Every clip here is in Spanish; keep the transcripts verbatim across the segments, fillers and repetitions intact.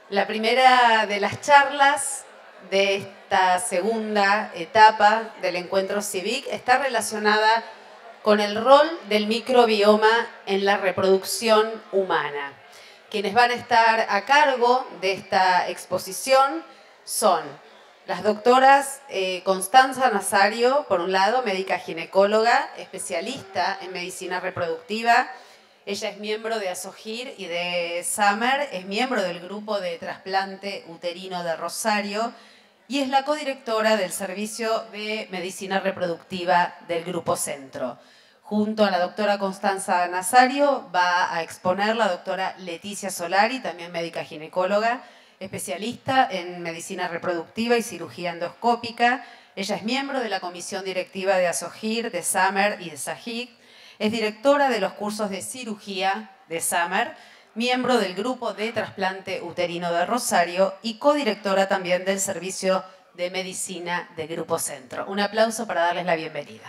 La primera de las charlas de esta segunda etapa del encuentro CIVIC está relacionada con el rol del microbioma en la reproducción humana. Quienes van a estar a cargo de esta exposición son las doctoras eh, Constanza Nazario, por un lado, médica ginecóloga, especialista en medicina reproductiva. Ella es miembro de ASOGIR y de SAMER, es miembro del grupo de trasplante uterino de Rosario y es la codirectora del Servicio de Medicina Reproductiva del Grupo Centro. Junto a la doctora Constanza Nazario va a exponer la doctora Leticia Solari, también médica ginecóloga, especialista en medicina reproductiva y cirugía endoscópica. Ella es miembro de la comisión directiva de ASOGIR, de SAMER y de SAGIC. Es directora de los cursos de cirugía de SAMER, miembro del grupo de trasplante uterino de Rosario y codirectora también del Servicio de Medicina del Grupo Centro. Un aplauso para darles la bienvenida.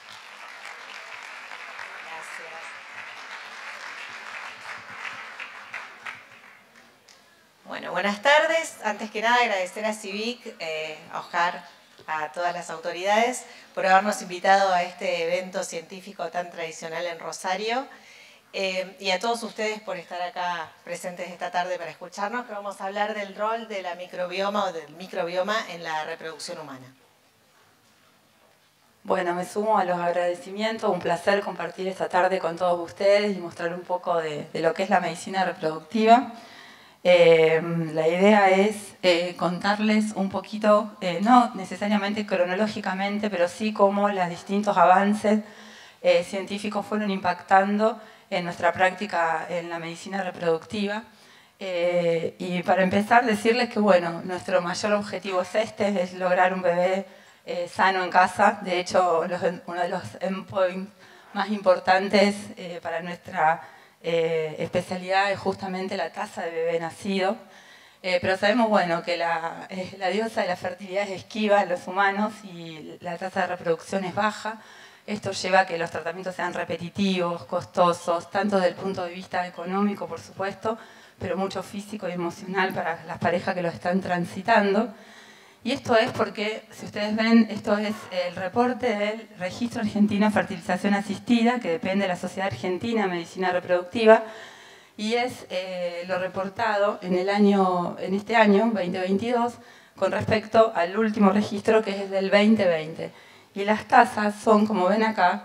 Bueno, buenas tardes. Antes que nada agradecer a CIVIC, eh, a Oscar, a todas las autoridades por habernos invitado a este evento científico tan tradicional en Rosario eh, y a todos ustedes por estar acá presentes esta tarde para escucharnos, que vamos a hablar del rol de la microbioma o del microbioma en la reproducción humana. Bueno, me sumo a los agradecimientos, un placer compartir esta tarde con todos ustedes y mostrar un poco de, de lo que es la medicina reproductiva. Eh, la idea es eh, contarles un poquito, eh, no necesariamente cronológicamente, pero sí cómo los distintos avances eh, científicos fueron impactando en nuestra práctica en la medicina reproductiva. Eh, y para empezar, decirles que bueno, nuestro mayor objetivo es este, es lograr un bebé eh, sano en casa. De hecho, los, uno de los endpoints más importantes eh, para nuestra Eh, especialidad es justamente la tasa de bebé nacido, eh, pero sabemos bueno, que la, eh, la diosa de la fertilidad es esquiva en los humanos y la tasa de reproducción es baja. Esto lleva a que los tratamientos sean repetitivos, costosos, tanto desde el punto de vista económico, por supuesto, pero mucho físico y emocional para las parejas que lo están transitando. Y esto es porque, si ustedes ven, esto es el reporte del Registro Argentino de Fertilización Asistida, que depende de la Sociedad Argentina de Medicina Reproductiva, y es eh, lo reportado en, el año, en este año, veinte veintidós, con respecto al último registro, que es del veinte veinte. Y las tasas son, como ven acá,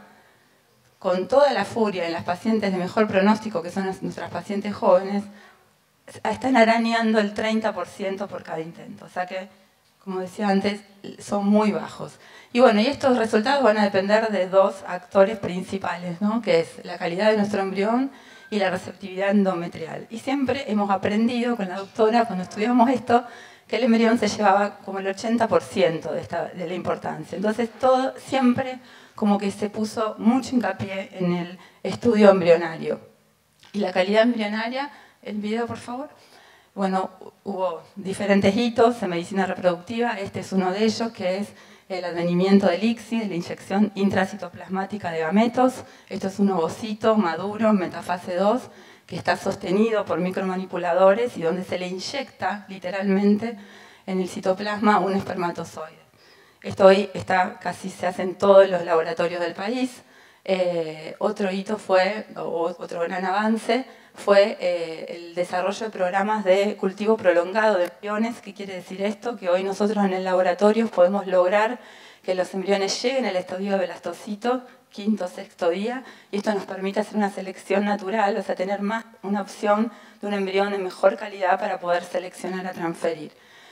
con toda la furia en las pacientes de mejor pronóstico, que son nuestras pacientes jóvenes, están arañando el treinta por ciento por cada intento. O sea que, como decía antes, son muy bajos. Y bueno, y estos resultados van a depender de dos actores principales, ¿no? Que es la calidad de nuestro embrión y la receptividad endometrial. Y siempre hemos aprendido con la doctora, cuando estudiamos esto, que el embrión se llevaba como el ochenta por ciento de, esta, de la importancia. Entonces, todo siempre como que se puso mucho hincapié en el estudio embrionario. Y la calidad embrionaria, el video, por favor. Bueno, hubo diferentes hitos en medicina reproductiva. Este es uno de ellos, que es el advenimiento del I C S I, de la inyección intracitoplasmática de gametos. Esto es un ovocito maduro en metafase dos, que está sostenido por micromanipuladores y donde se le inyecta literalmente en el citoplasma un espermatozoide. Esto hoy está, casi se hace en todos los laboratorios del país. Eh, otro hito fue, o otro gran avance, fue eh, el desarrollo de programas de cultivo prolongado de embriones. ¿Qué quiere decir esto? Que hoy nosotros en el laboratorio podemos lograr que los embriones lleguen al estadio de blastocito, quinto o sexto día, y esto nos permite hacer una selección natural, o sea, tener más una opción de un embrión de mejor calidad para poder seleccionar a transferir.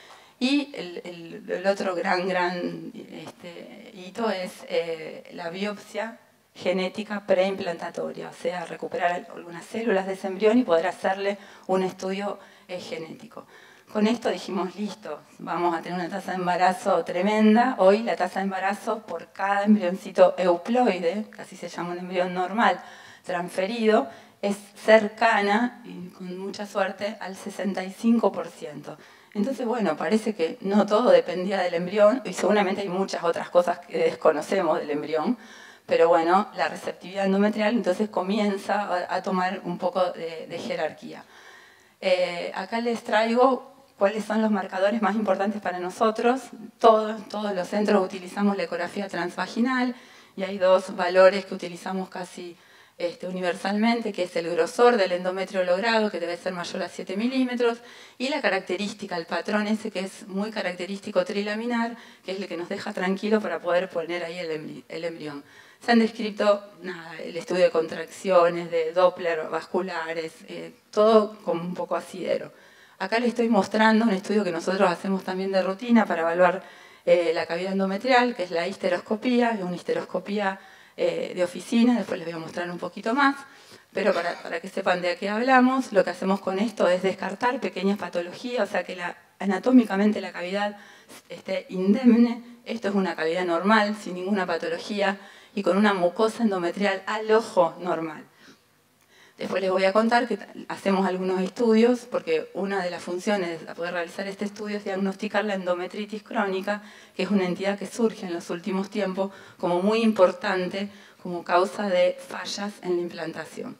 Y el, el, el otro gran, gran este, hito es eh, la biopsia genética preimplantatorias, o sea, recuperar algunas células de ese embrión y poder hacerle un estudio eh, genético. Con esto dijimos, listo, vamos a tener una tasa de embarazo tremenda. Hoy la tasa de embarazo por cada embrioncito euploide, que así se llama un embrión normal, transferido, es cercana, y con mucha suerte, al sesenta y cinco por ciento. Entonces, bueno, parece que no todo dependía del embrión, y seguramente hay muchas otras cosas que desconocemos del embrión, pero bueno, la receptividad endometrial entonces comienza a, a tomar un poco de, de jerarquía. Eh, acá les traigo cuáles son los marcadores más importantes para nosotros. Todos, todos los centros utilizamos la ecografía transvaginal y hay dos valores que utilizamos casi este, universalmente, que es el grosor del endometrio logrado, que debe ser mayor a siete milímetros, y la característica, el patrón ese que es muy característico trilaminar, que es el que nos deja tranquilo para poder poner ahí el, embri el embrión. Se han descrito nada, el estudio de contracciones, de Doppler vasculares, eh, todo como un poco asidero. Acá les estoy mostrando un estudio que nosotros hacemos también de rutina para evaluar eh, la cavidad endometrial, que es la histeroscopía, es una histeroscopía eh, de oficina, después les voy a mostrar un poquito más, pero para, para que sepan de qué hablamos, lo que hacemos con esto es descartar pequeñas patologías, o sea que la, anatómicamente la cavidad esté indemne. Esto es una cavidad normal, sin ninguna patología, y con una mucosa endometrial al ojo normal. Después les voy a contar que hacemos algunos estudios, porque una de las funciones de poder realizar este estudio es diagnosticar la endometritis crónica, que es una entidad que surge en los últimos tiempos como muy importante, como causa de fallas en la implantación.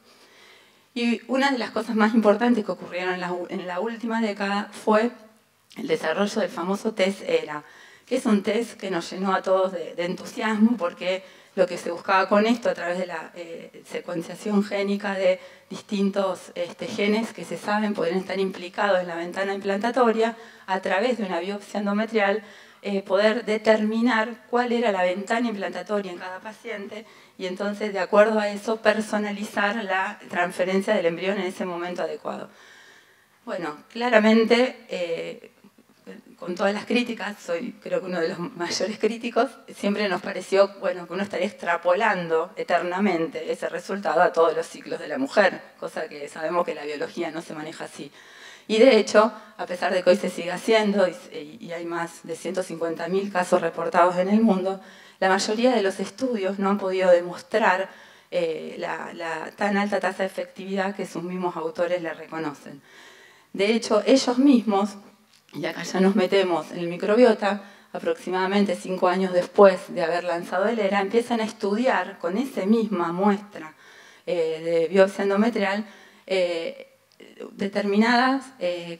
Y una de las cosas más importantes que ocurrieron en la, en la última década fue el desarrollo del famoso test ERA, que es un test que nos llenó a todos de, de entusiasmo, porque lo que se buscaba con esto, a través de la eh, secuenciación génica de distintos este, genes que se saben pueden estar implicados en la ventana implantatoria, a través de una biopsia endometrial, eh, poder determinar cuál era la ventana implantatoria en cada paciente y entonces, de acuerdo a eso, personalizar la transferencia del embrión en ese momento adecuado. Bueno, claramente, eh, con todas las críticas, soy creo que uno de los mayores críticos, siempre nos pareció bueno, que uno estaría extrapolando eternamente ese resultado a todos los ciclos de la mujer, cosa que sabemos que la biología no se maneja así. Y de hecho, a pesar de que hoy se sigue haciendo y, y hay más de ciento cincuenta mil casos reportados en el mundo, la mayoría de los estudios no han podido demostrar eh, la, la tan alta tasa de efectividad que sus mismos autores le reconocen. De hecho, ellos mismos, y acá ya nos metemos en el microbiota, aproximadamente cinco años después de haber lanzado el ERA, empiezan a estudiar con esa misma muestra eh, de biopsia endometrial eh, determinadas eh,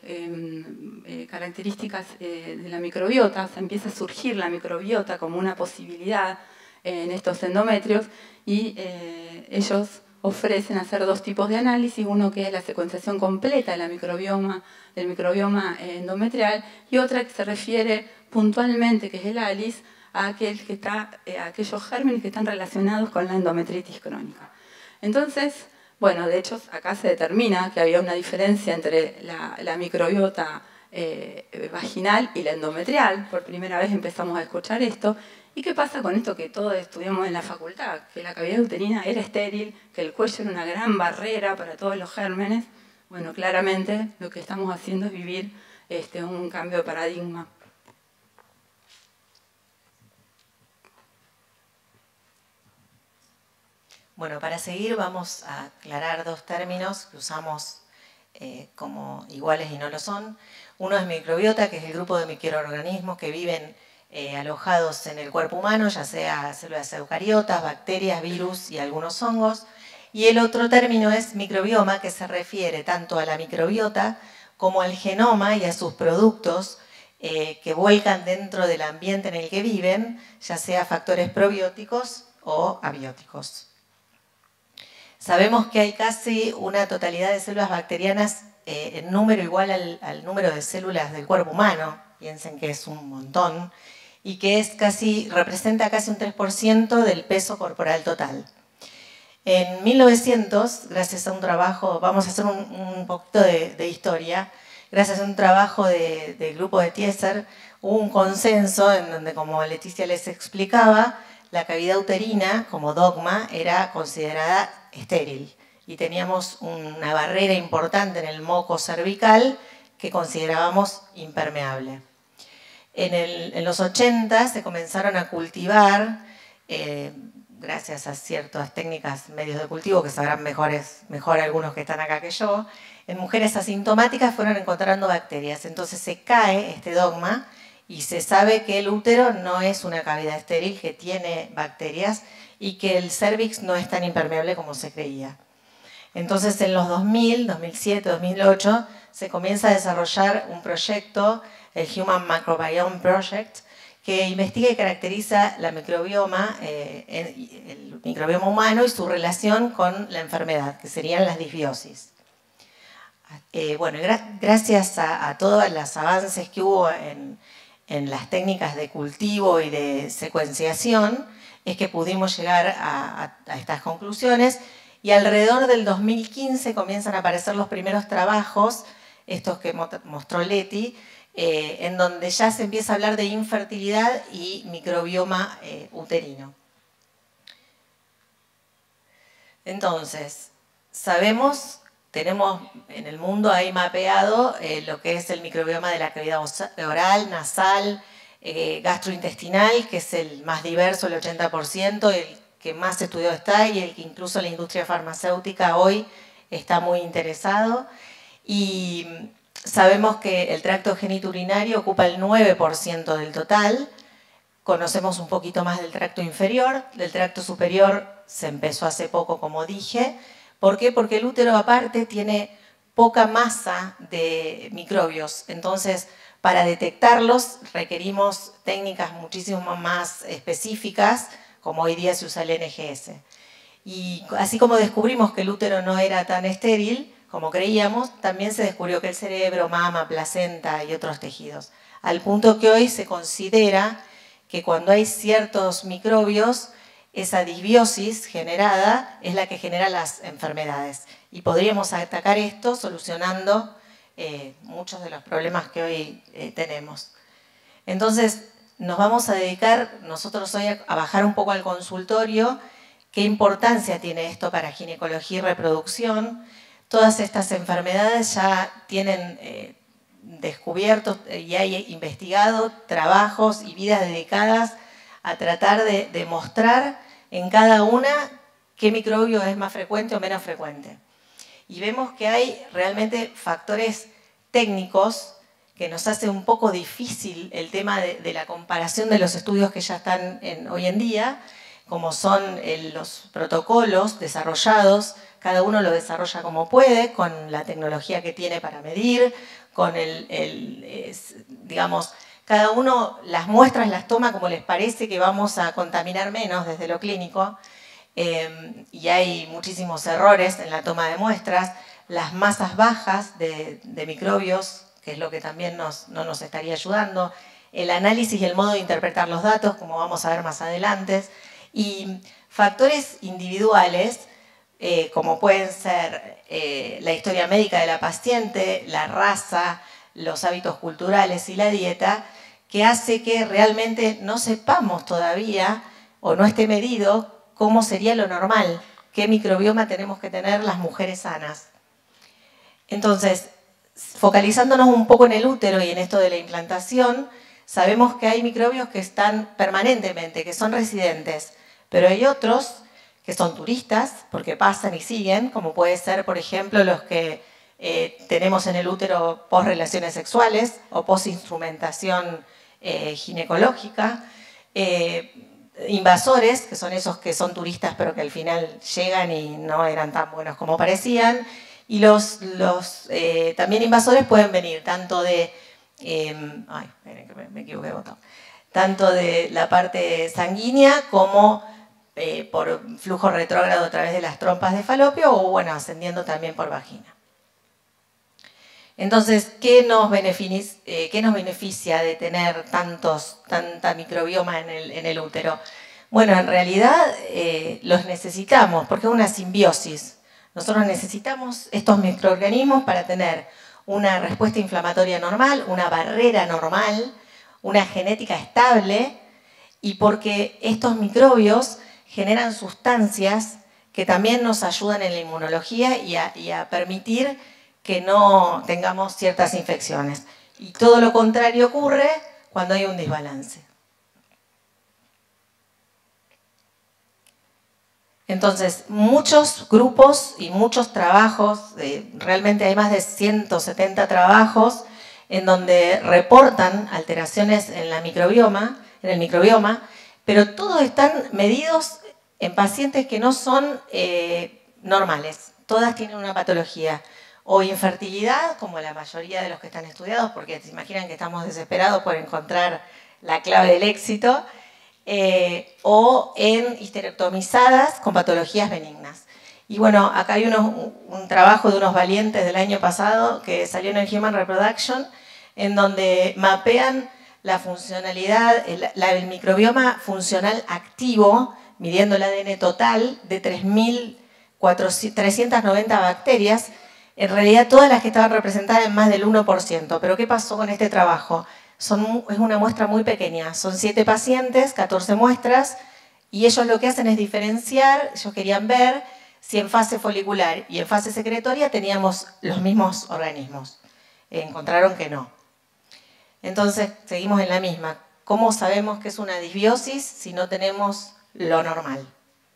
eh, características eh, de la microbiota. O sea, empieza a surgir la microbiota como una posibilidad eh, en estos endometrios y eh, ellos ofrecen hacer dos tipos de análisis, uno que es la secuenciación completa de la microbioma, del microbioma endometrial y otra que se refiere puntualmente, que es el ALICE, a, aquel que está, a aquellos gérmenes que están relacionados con la endometritis crónica. Entonces, bueno, de hecho acá se determina que había una diferencia entre la, la microbiota eh, vaginal y la endometrial. Por primera vez empezamos a escuchar esto. ¿Y qué pasa con esto que todos estudiamos en la facultad? Que la cavidad uterina era estéril, que el cuello era una gran barrera para todos los gérmenes. Bueno, claramente lo que estamos haciendo es vivir este, un cambio de paradigma. Bueno, para seguir vamos a aclarar dos términos que usamos eh, como iguales y no lo son. Uno es microbiota, que es el grupo de microorganismos que viven Eh, alojados en el cuerpo humano, ya sea células eucariotas, bacterias, virus y algunos hongos. Y el otro término es microbioma, que se refiere tanto a la microbiota como al genoma y a sus productos eh, que vuelcan dentro del ambiente en el que viven, ya sea factores probióticos o abióticos. Sabemos que hay casi una totalidad de células bacterianas eh, en número igual al, al número de células del cuerpo humano, piensen que es un montón, y que es casi, representa casi un tres por ciento del peso corporal total. En mil novecientos, gracias a un trabajo, vamos a hacer un, un poquito de, de historia, gracias a un trabajo de, del grupo de Tieser, hubo un consenso en donde, como Leticia les explicaba, la cavidad uterina, como dogma, era considerada estéril. Y teníamos una barrera importante en el moco cervical que considerábamos impermeable. En, el, en los ochenta se comenzaron a cultivar, eh, gracias a ciertas técnicas, medios de cultivo, que sabrán mejores, mejor algunos que están acá que yo, en mujeres asintomáticas fueron encontrando bacterias. Entonces se cae este dogma y se sabe que el útero no es una cavidad estéril, que tiene bacterias y que el cervix no es tan impermeable como se creía. Entonces en los dos mil, dos mil siete, dos mil ocho se comienza a desarrollar un proyecto, el Human Microbiome Project, que investiga y caracteriza la microbioma, eh, el microbioma humano y su relación con la enfermedad, que serían las disbiosis. Eh, bueno, gra gracias a, a todos los avances que hubo en, en las técnicas de cultivo y de secuenciación, es que pudimos llegar a, a, a estas conclusiones, y alrededor del dos mil quince comienzan a aparecer los primeros trabajos, estos que mostró Leti, eh, en donde ya se empieza a hablar de infertilidad y microbioma eh, uterino. Entonces, sabemos, tenemos en el mundo ahí mapeado eh, lo que es el microbioma de la cavidad oral, nasal, eh, gastrointestinal, que es el más diverso, el ochenta por ciento, el que más estudiado está y el que incluso la industria farmacéutica hoy está muy interesado. Y sabemos que el tracto genitourinario ocupa el nueve por ciento del total. Conocemos un poquito más del tracto inferior. Del tracto superior se empezó hace poco, como dije. ¿Por qué? Porque el útero aparte tiene poca masa de microbios. Entonces, para detectarlos requerimos técnicas muchísimo más específicas, como hoy día se usa el N G S. Y así como descubrimos que el útero no era tan estéril como creíamos, también se descubrió que el cerebro, mama, placenta y otros tejidos. Al punto que hoy se considera que cuando hay ciertos microbios, esa disbiosis generada es la que genera las enfermedades. Y podríamos atacar esto solucionando eh, muchos de los problemas que hoy eh, tenemos. Entonces, nos vamos a dedicar nosotros hoy a, a bajar un poco al consultorio. ¿Qué importancia tiene esto para ginecología y reproducción? Todas estas enfermedades ya tienen eh, descubiertos y hay investigado trabajos y vidas dedicadas a tratar de demostrar en cada una qué microbio es más frecuente o menos frecuente. Y vemos que hay realmente factores técnicos que nos hace un poco difícil el tema de, de la comparación de los estudios que ya están en, hoy en día, como son el, los protocolos desarrollados. Cada uno lo desarrolla como puede, con la tecnología que tiene para medir, con el, el es, digamos, cada uno las muestras las toma como les parece que vamos a contaminar menos desde lo clínico, eh, y hay muchísimos errores en la toma de muestras, las masas bajas de, de microbios, que es lo que también nos, no nos estaría ayudando, el análisis y el modo de interpretar los datos, como vamos a ver más adelante, y factores individuales, eh, como pueden ser eh, la historia médica de la paciente, la raza, los hábitos culturales y la dieta, que hace que realmente no sepamos todavía o no esté medido cómo sería lo normal, qué microbioma tenemos que tener las mujeres sanas. Entonces, focalizándonos un poco en el útero y en esto de la implantación, sabemos que hay microbios que están permanentemente, que son residentes, pero hay otros que son turistas, porque pasan y siguen, como puede ser, por ejemplo, los que eh, tenemos en el útero post relaciones sexuales o post instrumentación eh, ginecológica, eh, invasores, que son esos que son turistas pero que al final llegan y no eran tan buenos como parecían, y los, los eh, también invasores pueden venir tanto de, eh, ay, esperen que me, me equivoqué de botón, tanto de la parte sanguínea como eh, por flujo retrógrado a través de las trompas de falopio o bueno, ascendiendo también por vagina. Entonces, ¿qué nos beneficia, eh, ¿qué nos beneficia de tener tantos, tanta microbioma en el, en el útero? Bueno, en realidad eh, los necesitamos porque es una simbiosis. Nosotros necesitamos estos microorganismos para tener una respuesta inflamatoria normal, una barrera normal, una genética estable, y porque estos microbios generan sustancias que también nos ayudan en la inmunología y a, y a permitir que no tengamos ciertas infecciones. Y todo lo contrario ocurre cuando hay un desbalance. Entonces, muchos grupos y muchos trabajos, eh, realmente hay más de ciento setenta trabajos en donde reportan alteraciones en la microbioma, en el microbioma, pero todos están medidos en pacientes que no son eh, normales. Todas tienen una patología. o infertilidad, como la mayoría de los que están estudiados, porque se imaginan que estamos desesperados por encontrar la clave del éxito, eh, o en histerectomizadas con patologías benignas. Y bueno, acá hay unos, un trabajo de unos valientes del año pasado que salió en el Human Reproduction, en donde mapean la funcionalidad, el, la, el microbioma funcional activo, midiendo el A D N total de tres mil trescientas noventa bacterias, en realidad todas las que estaban representadas en más del uno por ciento. Pero ¿qué pasó con este trabajo? Son, es una muestra muy pequeña, son siete pacientes, catorce muestras, y ellos lo que hacen es diferenciar, ellos querían ver si en fase folicular y en fase secretoria teníamos los mismos organismos. Encontraron que no. Entonces, seguimos en la misma. ¿Cómo sabemos que es una disbiosis si no tenemos lo normal?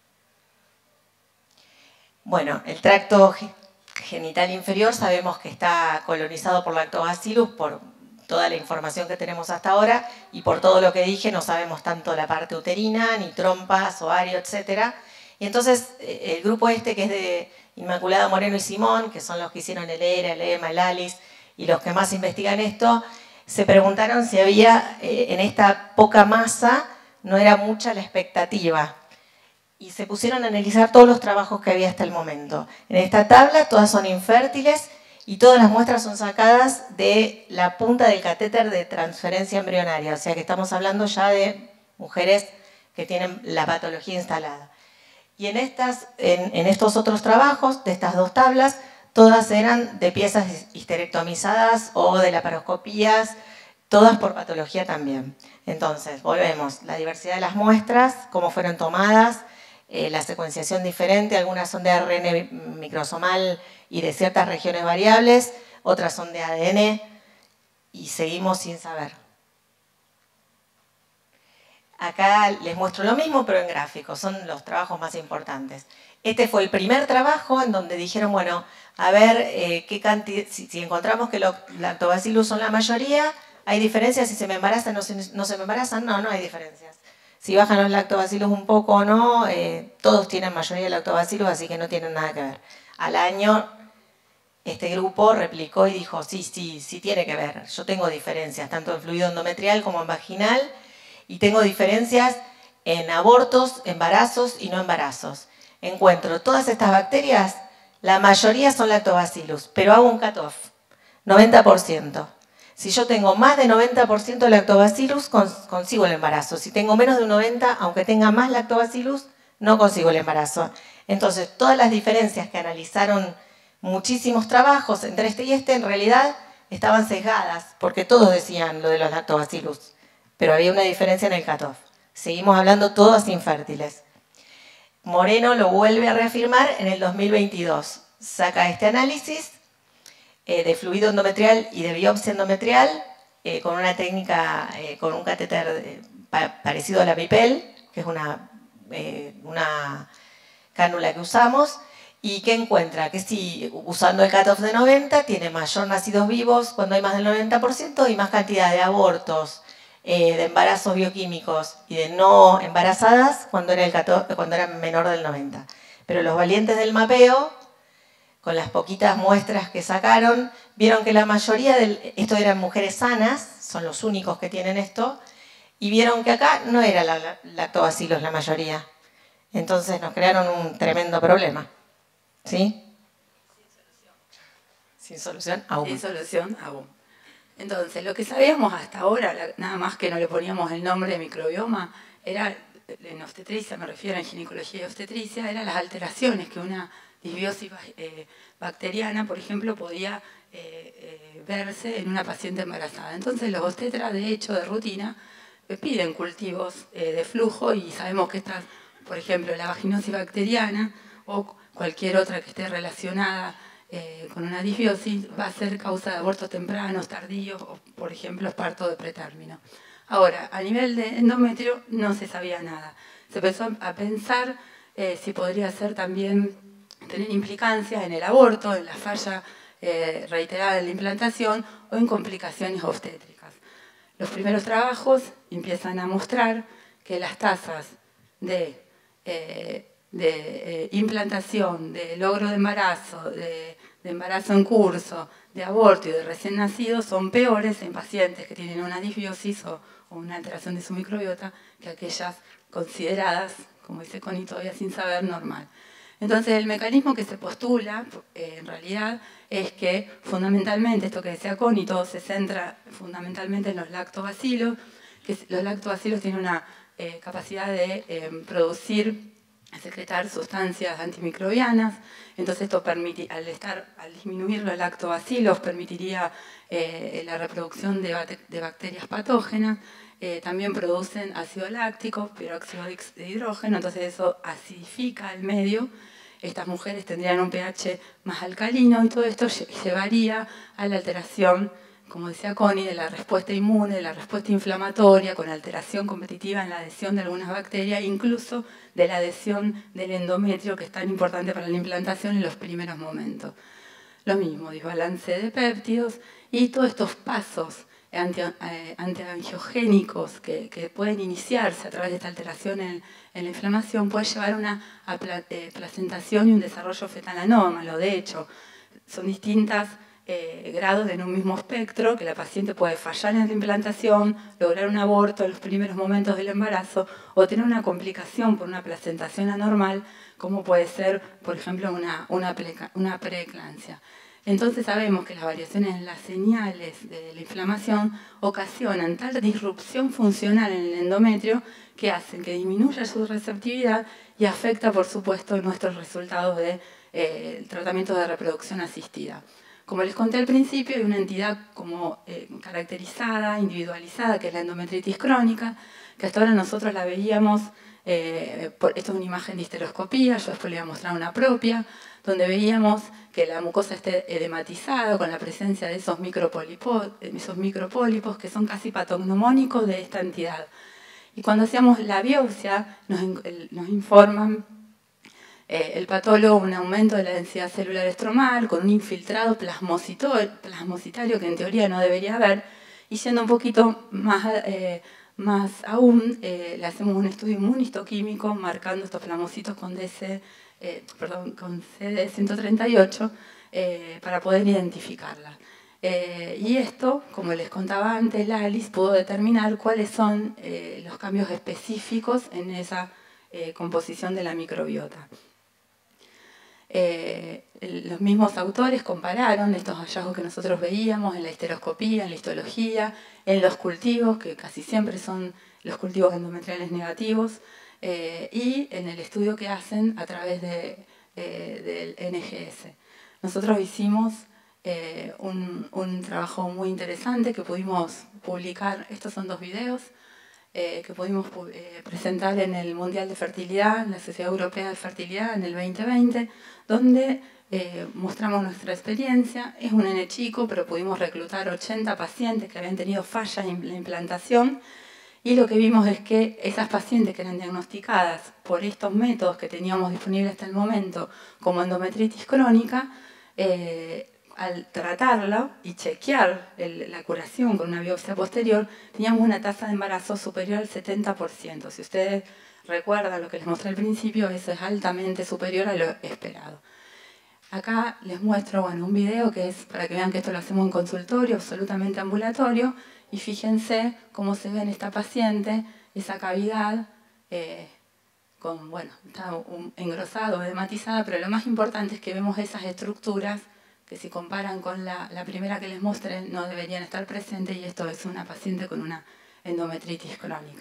Bueno, el tracto genital inferior sabemos que está colonizado por Lactobacillus, por toda la información que tenemos hasta ahora, y por todo lo que dije no sabemos tanto la parte uterina, ni trompas, ovario, etcétera. Y entonces el grupo este, que es de Inmaculada Moreno y Simón, que son los que hicieron el E R A, el EMA, el ALICE, y los que más investigan esto, se preguntaron si había eh, en esta poca masa, no era mucha la expectativa. Y se pusieron a analizar todos los trabajos que había hasta el momento. En esta tabla todas son infértiles y todas las muestras son sacadas de la punta del catéter de transferencia embrionaria. O sea que estamos hablando ya de mujeres que tienen la patología instalada. Y en, estas, en, en estos otros trabajos, de estas dos tablas, todas eran de piezas histerectomizadas o de laparoscopías, todas por patología también. Entonces, volvemos, la diversidad de las muestras, cómo fueron tomadas, eh, la secuenciación diferente, algunas son de A R N microsomal y de ciertas regiones variables, otras son de A D N y seguimos sin saber. Acá les muestro lo mismo, pero en gráficos, son los trabajos más importantes. Este fue el primer trabajo en donde dijeron, bueno, a ver, eh, qué cantidad, si, si encontramos que los lactobacillus son la mayoría, ¿hay diferencias si se me embarazan o no se, no se me embarazan? No, no hay diferencias. Si bajan los lactobacillus un poco o no, eh, todos tienen mayoría de lactobacillus, así que no tienen nada que ver. Al año, este grupo replicó y dijo, sí, sí, sí tiene que ver. Yo tengo diferencias, tanto en fluido endometrial como en vaginal, y tengo diferencias en abortos, embarazos y no embarazos. Encuentro todas estas bacterias, la mayoría son lactobacillus, pero hago un cutoff, noventa por ciento. Si yo tengo más de noventa por ciento de lactobacillus, consigo el embarazo. Si tengo menos de un noventa por ciento, aunque tenga más lactobacillus, no consigo el embarazo. Entonces, todas las diferencias que analizaron muchísimos trabajos entre este y este, en realidad estaban sesgadas, porque todos decían lo de los lactobacillus, pero había una diferencia en el cutoff. Seguimos hablando todas infértiles. Moreno lo vuelve a reafirmar en el dos mil veintidós. Saca este análisis eh, de fluido endometrial y de biopsia endometrial eh, con una técnica, eh, con un catéter eh, pa parecido a la Pipel, que es una, eh, una cánula que usamos, y que encuentra que si usando el cutoff de noventa tiene mayor nacidos vivos cuando hay más del noventa por ciento y más cantidad de abortos, Eh, de embarazos bioquímicos y de no embarazadas cuando era, el cutoff, cuando era menor del noventa. Pero los valientes del mapeo, con las poquitas muestras que sacaron, vieron que la mayoría, de esto eran mujeres sanas, son los únicos que tienen esto, y vieron que acá no era la, la lactobacillus la mayoría. Entonces nos crearon un tremendo problema. ¿Sí? Sin solución aún. Sin solución aún. Entonces, lo que sabíamos hasta ahora, nada más que no le poníamos el nombre de microbioma, era, en obstetricia, me refiero en ginecología y obstetricia, eran las alteraciones que una disbiosis eh, bacteriana, por ejemplo, podía eh, eh, verse en una paciente embarazada. Entonces, los obstetras, de hecho, de rutina, eh, piden cultivos eh, de flujo y sabemos que estas, por ejemplo, la vaginosis bacteriana o cualquier otra que esté relacionada Eh, con una disbiosis va a ser causa de abortos tempranos, tardíos o, por ejemplo, parto de pretérmino. Ahora, a nivel de endometrio no se sabía nada. Se empezó a pensar eh, si podría ser también tener implicancias en el aborto, en la falla eh, reiterada de la implantación o en complicaciones obstétricas. Los primeros trabajos empiezan a mostrar que las tasas de... Eh, de eh, implantación, de logro de embarazo, de de embarazo en curso, de aborto y de recién nacido son peores en pacientes que tienen una disbiosis o, o una alteración de su microbiota que aquellas consideradas, como dice Connie, todavía sin saber, normal. Entonces, el mecanismo que se postula, eh, en realidad, es que fundamentalmente, esto que decía Connie, todo se centra fundamentalmente en los lactobacilos, que los lactobacilos tienen una eh, capacidad de eh, producir, secretar sustancias antimicrobianas. Entonces, esto permite, al, estar, al disminuir los lactobacilos, permitiría eh, la reproducción de, de bacterias patógenas. Eh, también producen ácido láctico, peróxido de hidrógeno, entonces eso acidifica el medio. Estas mujeres tendrían un pH más alcalino y todo esto llevaría a la alteración, como decía Connie, de la respuesta inmune, de la respuesta inflamatoria, con alteración competitiva en la adhesión de algunas bacterias, incluso de la adhesión del endometrio, que es tan importante para la implantación en los primeros momentos. Lo mismo, desbalance de péptidos y todos estos pasos Anti, eh, antiangiogénicos que, que pueden iniciarse a través de esta alteración en, en la inflamación puede llevar a una a pla, eh, placentación y un desarrollo fetal anómalo. De hecho, son distintos eh, grados en un mismo espectro, que la paciente puede fallar en la implantación, lograr un aborto en los primeros momentos del embarazo o tener una complicación por una placentación anormal, como puede ser, por ejemplo, una, una, una preeclampsia. Entonces sabemos que las variaciones en las señales de la inflamación ocasionan tal disrupción funcional en el endometrio que hacen que disminuya su receptividad y afecta, por supuesto, nuestros resultados de eh, tratamiento de reproducción asistida. Como les conté al principio, hay una entidad como eh, caracterizada, individualizada, que es la endometritis crónica, que hasta ahora nosotros la veíamos, eh, por, esto es una imagen de histeroscopía, yo después les voy a mostrar una propia, donde veíamos que la mucosa esté edematizada con la presencia de esos micropólipos, esos micropólipos que son casi patognomónicos de esta entidad. Y cuando hacíamos la biopsia, nos, nos informan eh, el patólogo un aumento de la densidad celular estromal con un infiltrado plasmocitario que en teoría no debería haber, y siendo un poquito más, eh, más aún, eh, le hacemos un estudio inmunistoquímico marcando estos plasmocitos con D C, Eh, perdón, con C D ciento treinta y ocho eh, para poder identificarla. Eh, y esto, como les contaba antes, la Alice pudo determinar cuáles son eh, los cambios específicos en esa eh, composición de la microbiota. Eh, los mismos autores compararon estos hallazgos que nosotros veíamos en la histeroscopía, en la histología, en los cultivos, que casi siempre son los cultivos endometriales negativos, Eh, y en el estudio que hacen a través de, eh, del N G S. Nosotros hicimos eh, un, un trabajo muy interesante que pudimos publicar, estos son dos videos, eh, que pudimos eh, presentar en el Mundial de Fertilidad, en la Sociedad Europea de Fertilidad en el veinte veinte, donde eh, mostramos nuestra experiencia. Es un nene chico, pero pudimos reclutar ochenta pacientes que habían tenido fallas en la implantación. Y lo que vimos es que esas pacientes que eran diagnosticadas por estos métodos que teníamos disponibles hasta el momento como endometritis crónica, eh, al tratarla y chequear el, la curación con una biopsia posterior, teníamos una tasa de embarazo superior al setenta por ciento. Si ustedes recuerdan lo que les mostré al principio, eso es altamente superior a lo esperado. Acá les muestro bueno, un video que es para que vean que esto lo hacemos en consultorio, absolutamente ambulatorio, y fíjense cómo se ve en esta paciente esa cavidad, eh, con, bueno, está un, engrosada o edematizada, pero lo más importante es que vemos esas estructuras que si comparan con la, la primera que les mostré no deberían estar presentes, y esto es una paciente con una endometritis crónica.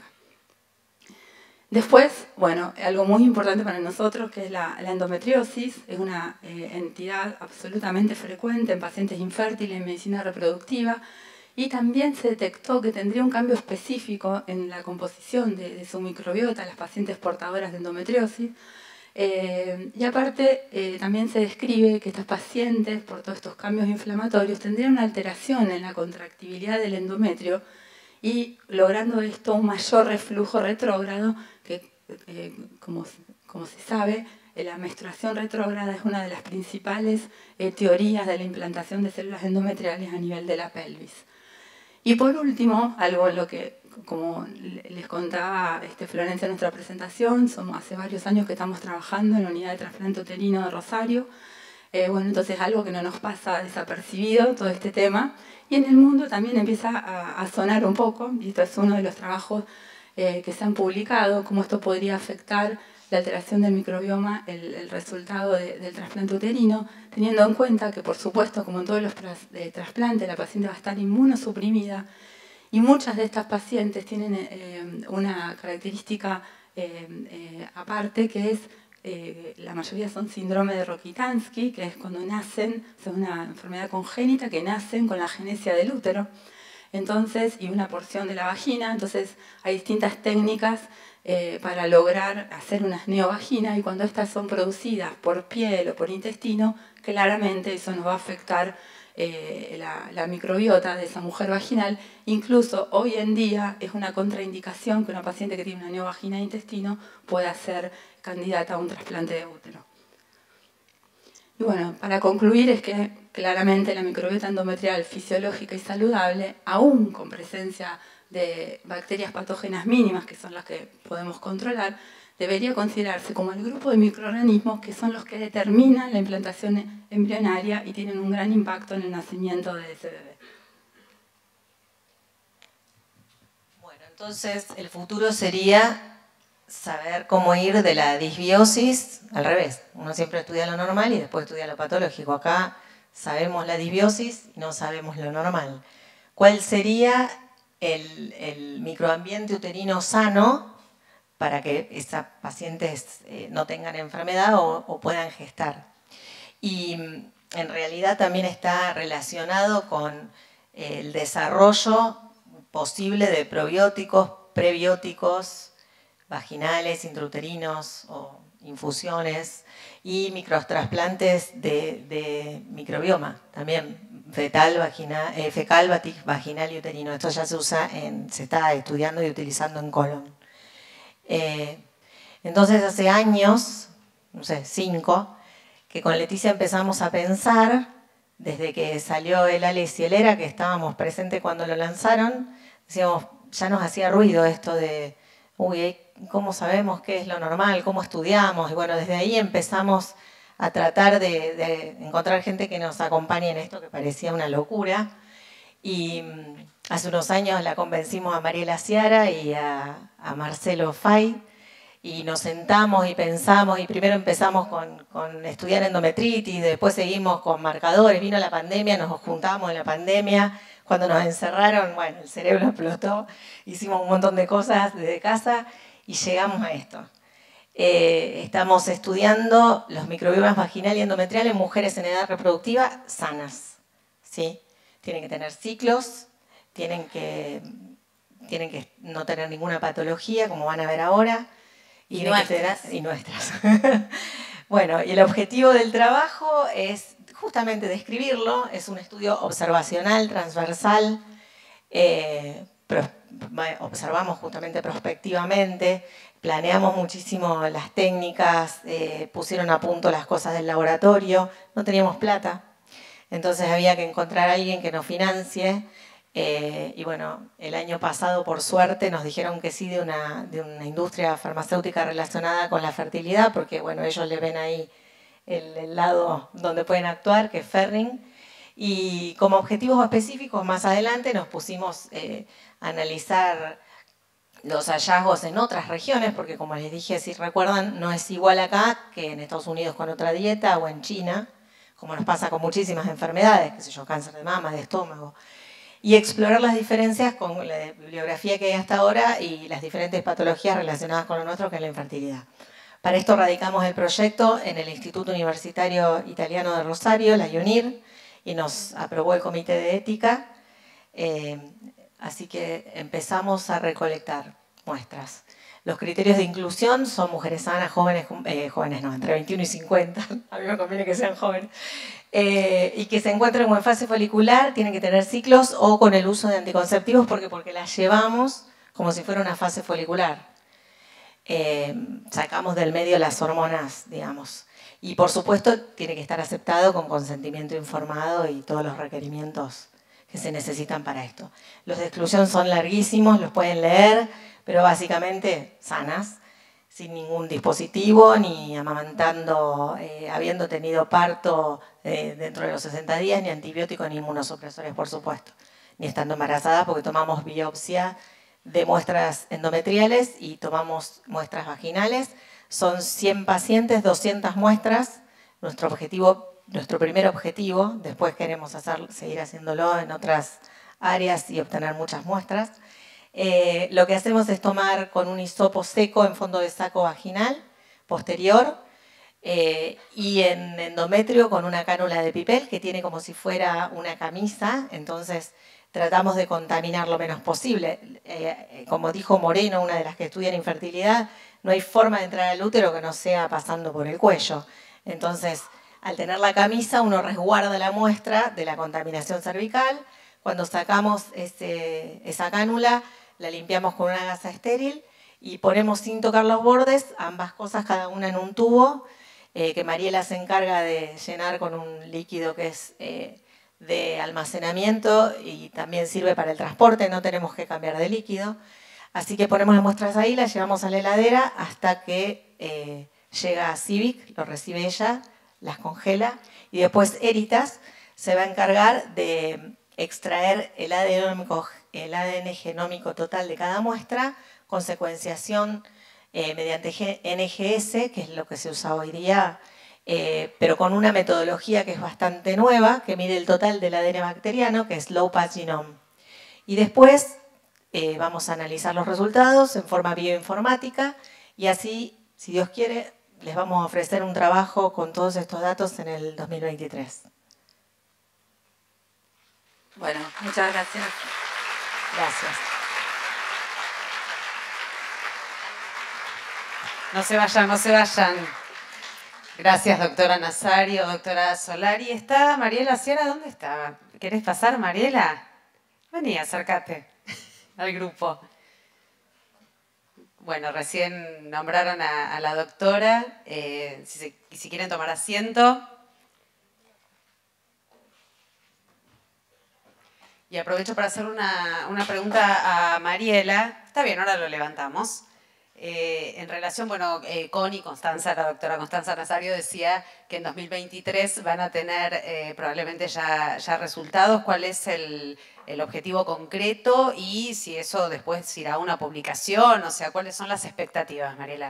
Después, bueno, algo muy importante para nosotros que es la, la endometriosis, es una eh, entidad absolutamente frecuente en pacientes infértiles en medicina reproductiva, y también se detectó que tendría un cambio específico en la composición de, de su microbiota, las pacientes portadoras de endometriosis. Eh, y aparte, eh, también se describe que estas pacientes, por todos estos cambios inflamatorios, tendrían una alteración en la contractibilidad del endometrio y logrando esto un mayor reflujo retrógrado, que eh, como, como se sabe, la menstruación retrógrada es una de las principales eh, teorías de la implantación de células endometriales a nivel de la pelvis. Y por último, algo en lo que, como les contaba este, Florencia en nuestra presentación, somos hace varios años que estamos trabajando en la unidad de trasplante uterino de Rosario, Eh, bueno, entonces algo que no nos pasa desapercibido, todo este tema. Y en el mundo también empieza a, a sonar un poco, y esto es uno de los trabajos eh, que se han publicado, cómo esto podría afectar la alteración del microbioma, el, el resultado de, del trasplante uterino, teniendo en cuenta que, por supuesto, como en todos los eh, trasplantes, la paciente va a estar inmunosuprimida, y muchas de estas pacientes tienen eh, una característica eh, eh, aparte, que es, eh, la mayoría son síndrome de Rokitansky, que es cuando nacen, es una enfermedad congénita que nacen con la genesia del útero, entonces, y una porción de la vagina, entonces hay distintas técnicas eh, para lograr hacer unas neovaginas, y cuando estas son producidas por piel o por intestino, claramente eso nos va a afectar eh, la, la microbiota de esa mujer vaginal. Incluso hoy en día es una contraindicación que una paciente que tiene una neovagina de intestino pueda ser candidata a un trasplante de útero. Y bueno, para concluir es que claramente la microbiota endometrial fisiológica y saludable, aún con presencia de bacterias patógenas mínimas, que son las que podemos controlar, debería considerarse como el grupo de microorganismos que son los que determinan la implantación embrionaria y tienen un gran impacto en el nacimiento de ese bebé. Bueno, entonces el futuro sería saber cómo ir de la disbiosis al revés. Uno siempre estudia lo normal y después estudia lo patológico. Acá sabemos la disbiosis y no sabemos lo normal. ¿Cuál sería el, el microambiente uterino sano para que esas pacientes eh, no tengan enfermedad o, o puedan gestar? Y en realidad también está relacionado con el desarrollo posible de probióticos, prebióticos, vaginales, intrauterinos o infusiones, y microtrasplantes de, de microbioma, también fetal, vagina, eh, fecal, vaginal y uterino. Esto ya se usa, en, se está estudiando y utilizando en colon. Eh, entonces hace años, no sé, cinco, que con Leticia empezamos a pensar, desde que salió el ALES y el ERA, que estábamos presentes cuando lo lanzaron, decíamos, ya nos hacía ruido esto de, uy, ¿cómo sabemos qué es lo normal? ¿Cómo estudiamos? Y bueno, desde ahí empezamos a tratar de, de encontrar gente que nos acompañe en esto, que parecía una locura. Y hace unos años la convencimos a Mariela Ciara y a, a Marcelo Fay, y nos sentamos y pensamos, y primero empezamos con, con estudiar endometritis, después seguimos con marcadores, vino la pandemia, nos juntamos en la pandemia, cuando nos encerraron, bueno, el cerebro explotó, hicimos un montón de cosas desde casa y llegamos a esto. Eh, estamos estudiando los microbiomas vaginal y endometrial en mujeres en edad reproductiva sanas, ¿sí? Tienen que tener ciclos, tienen que, tienen que no tener ninguna patología, como van a ver ahora, y, y nuestras. Tener, y nuestras. Bueno, y el objetivo del trabajo es justamente describirlo, es un estudio observacional, transversal, eh, pro, observamos justamente prospectivamente, planeamos muchísimo las técnicas, eh, pusieron a punto las cosas del laboratorio, no teníamos plata, entonces había que encontrar a alguien que nos financie, eh, y bueno, el año pasado por suerte nos dijeron que sí de una, de una industria farmacéutica relacionada con la fertilidad, porque bueno, ellos le ven ahí el, el lado donde pueden actuar, que es Ferring, y como objetivos específicos más adelante nos pusimos eh, a analizar los hallazgos en otras regiones, porque como les dije, si recuerdan, no es igual acá que en Estados Unidos con otra dieta o en China, como nos pasa con muchísimas enfermedades, qué sé yo, cáncer de mama, de estómago, y explorar las diferencias con la bibliografía que hay hasta ahora y las diferentes patologías relacionadas con lo nuestro, que es la infertilidad. Para esto radicamos el proyecto en el Instituto Universitario Italiano de Rosario, la IUNIR, y nos aprobó el Comité de Ética, eh, así que empezamos a recolectar muestras. Los criterios de inclusión son mujeres sanas, jóvenes, eh, jóvenes no, entre veintiuno y cincuenta, a mí me conviene que sean jóvenes, eh, y que se encuentren en fase folicular, tienen que tener ciclos o con el uso de anticonceptivos, porque, porque las llevamos como si fuera una fase folicular. Eh, sacamos del medio las hormonas, digamos. Y por supuesto tiene que estar aceptado con consentimiento informado y todos los requerimientos que se necesitan para esto. Los de exclusión son larguísimos, los pueden leer, pero básicamente sanas, sin ningún dispositivo, ni amamantando, eh, habiendo tenido parto eh, dentro de los sesenta días, ni antibióticos, ni inmunosupresores, por supuesto, ni estando embarazada, porque tomamos biopsia de muestras endometriales y tomamos muestras vaginales. Son cien pacientes, doscientas muestras. Nuestro objetivo, nuestro primer objetivo, después queremos hacer, seguir haciéndolo en otras áreas y obtener muchas muestras. Eh, lo que hacemos es tomar con un hisopo seco en fondo de saco vaginal posterior eh, y en endometrio con una cánula de pipel que tiene como si fuera una camisa, entonces tratamos de contaminar lo menos posible. Eh, como dijo Moreno, una de las que estudia infertilidad, no hay forma de entrar al útero que no sea pasando por el cuello. Entonces, al tener la camisa, uno resguarda la muestra de la contaminación cervical. Cuando sacamos ese, esa cánula, la limpiamos con una gasa estéril y ponemos sin tocar los bordes, ambas cosas cada una en un tubo, eh, que Mariela se encarga de llenar con un líquido que es eh, de almacenamiento y también sirve para el transporte, no tenemos que cambiar de líquido. Así que ponemos las muestras ahí, las llevamos a la heladera hasta que eh, llega a Civic, lo recibe ella, las congela y después Eritas se va a encargar de extraer el A D N, el A D N genómico total de cada muestra con secuenciación eh, mediante N G S, que es lo que se usa hoy día, eh, pero con una metodología que es bastante nueva, que mide el total del A D N bacteriano, que es Low Pass Genome. Y después eh, vamos a analizar los resultados en forma bioinformática y así, si Dios quiere, les vamos a ofrecer un trabajo con todos estos datos en el dos mil veintitrés. Bueno, muchas gracias. Gracias. No se vayan, no se vayan. Gracias, doctora Nazario, doctora Solari. ¿Está Mariela Sierra? ¿Dónde está? ¿Querés pasar, Mariela? Vení, acércate al grupo. Bueno, recién nombraron a, a la doctora. Eh, si, se, si quieren tomar asiento. Y aprovecho para hacer una, una pregunta a Mariela. Está bien, ahora lo levantamos. Eh, en relación, bueno, eh, Connie, Constanza, la doctora Constanza Nazario decía que en dos mil veintitrés van a tener eh, probablemente ya, ya resultados. ¿Cuál es el, el objetivo concreto? Y si eso después irá a una publicación, o sea, ¿cuáles son las expectativas, Mariela?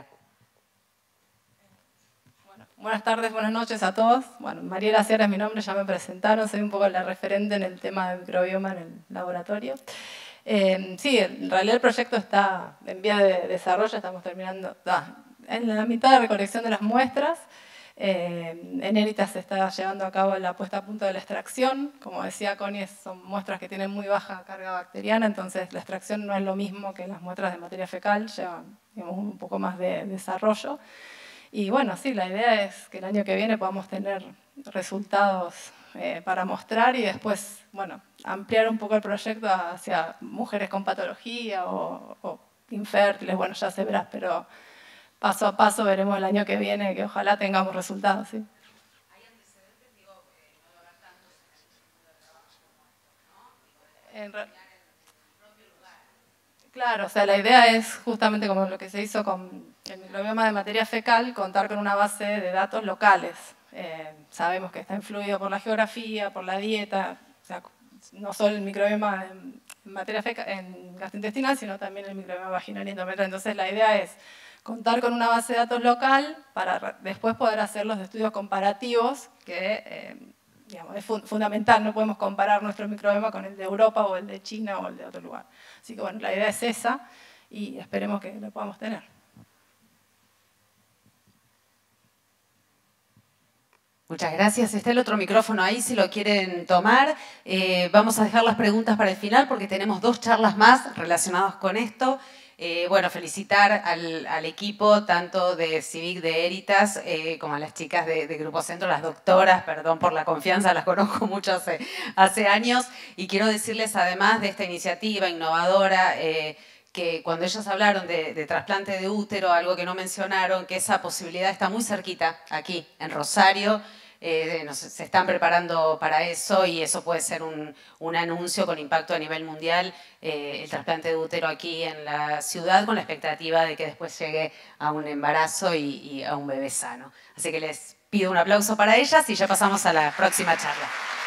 Buenas tardes, buenas noches a todos. Bueno, Mariela Sierra es mi nombre, ya me presentaron, soy un poco la referente en el tema de microbioma en el laboratorio. Eh, sí, en realidad el proyecto está en vía de desarrollo, estamos terminando ah, en la mitad de recolección de las muestras. Eh, en Eritas se está llevando a cabo la puesta a punto de la extracción. Como decía Connie, son muestras que tienen muy baja carga bacteriana, entonces la extracción no es lo mismo que las muestras de materia fecal, llevan digamos, un poco más de desarrollo. Y bueno, sí, la idea es que el año que viene podamos tener resultados eh, para mostrar y después, bueno, ampliar un poco el proyecto hacia mujeres con patología o, o infértiles, bueno, ya se verá, pero paso a paso veremos el año que viene que ojalá tengamos resultados, ¿sí? ¿Hay antecedentes, digo, eh, no de haber tantos en el mundo de trabajo como esto, ¿no? En Claro, o sea, la idea es justamente como lo que se hizo con el microbioma de materia fecal, contar con una base de datos locales. Eh, sabemos que está influido por la geografía, por la dieta, o sea, no solo el microbioma en materia fecal, en gastrointestinal, sino también el microbioma vaginal y endometrial. Entonces la idea es contar con una base de datos local para después poder hacer los estudios comparativos que eh, digamos, es fun fundamental, no podemos comparar nuestro microbioma con el de Europa o el de China o el de otro lugar. Así que bueno, la idea es esa y esperemos que lo podamos tener. Muchas gracias. Está el otro micrófono ahí si lo quieren tomar. Eh, vamos a dejar las preguntas para el final porque tenemos dos charlas más relacionadas con esto. Eh, bueno, felicitar al, al equipo, tanto de Civic de Eritas, eh, como a las chicas de, de Grupo Centro, las doctoras, perdón por la confianza, las conozco mucho hace, hace años. Y quiero decirles, además de esta iniciativa innovadora, eh, que cuando ellos hablaron de, de trasplante de útero, algo que no mencionaron, que esa posibilidad está muy cerquita, aquí, en Rosario. eh, nos, se están preparando para eso y eso puede ser un, un anuncio con impacto a nivel mundial, eh, el trasplante de útero aquí en la ciudad con la expectativa de que después llegue a un embarazo y, y a un bebé sano. Así que les pido un aplauso para ellas y ya pasamos a la próxima charla.